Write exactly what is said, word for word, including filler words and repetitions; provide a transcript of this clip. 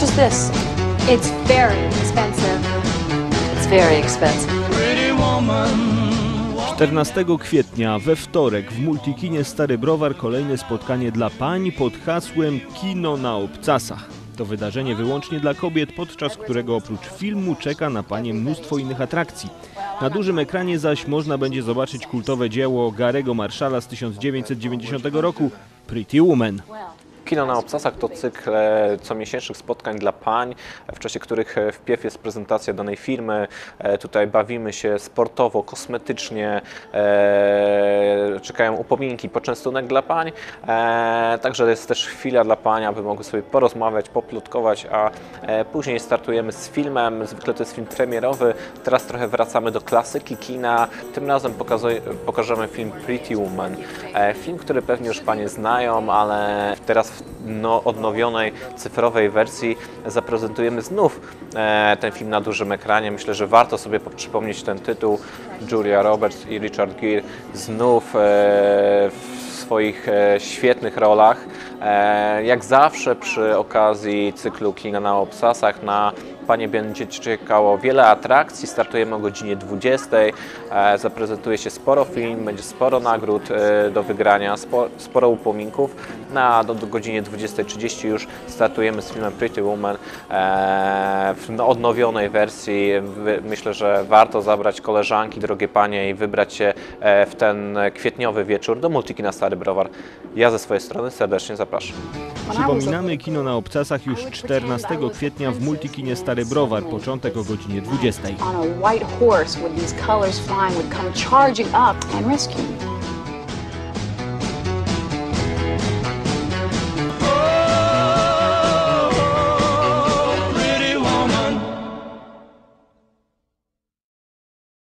much is this? It's very expensive. It's very expensive. czternastego kwietnia we wtorek w Multikinie Stary Browar kolejne spotkanie dla pań pod hasłem Kino na obcasach. To wydarzenie wyłącznie dla kobiet, podczas którego oprócz filmu czeka na panie mnóstwo innych atrakcji. Na dużym ekranie zaś można będzie zobaczyć kultowe dzieło Gary'ego Marshalla z tysiąc dziewięćset dziewięćdziesiątego roku Pretty Woman. Kino na obcasach to cykl comiesięcznych spotkań dla pań, w czasie których wpierw jest prezentacja danej firmy. Tutaj bawimy się sportowo, kosmetycznie, czekają upominki, poczęstunek dla pań. Także jest też chwila dla pań, aby mogły sobie porozmawiać, poplotkować, a później startujemy z filmem. Zwykle to jest film premierowy. Teraz trochę wracamy do klasyki kina. Tym razem pokażemy film Pretty Woman. Film, który pewnie już panie znają, ale teraz w no, odnowionej cyfrowej wersji zaprezentujemy znów e, ten film na dużym ekranie. Myślę, że warto sobie przypomnieć ten tytuł. Julia Roberts i Richard Gere znów e, w swoich e, świetnych rolach. E, jak zawsze przy okazji cyklu Kina na obcasach na panie będzie czekało wiele atrakcji. Startujemy o godzinie dwudziestej. E, zaprezentuje się sporo film, będzie sporo nagród e, do wygrania, spo, sporo upominków. Na do, do godzinie dwudziestej trzydzieści już startujemy z filmem Pretty Woman e, w no, odnowionej wersji. Wy, myślę, że warto zabrać koleżanki, drogie panie i wybrać się e, w ten kwietniowy wieczór do Multikina Stary Browar. Ja ze swojej strony serdecznie zapraszam. Przypominamy, Kino na obcasach już czternastego kwietnia w Multikinie Stary Browar, początek o godzinie dwudziestej. On a white horse with these colors flying would come charging up and rescue me.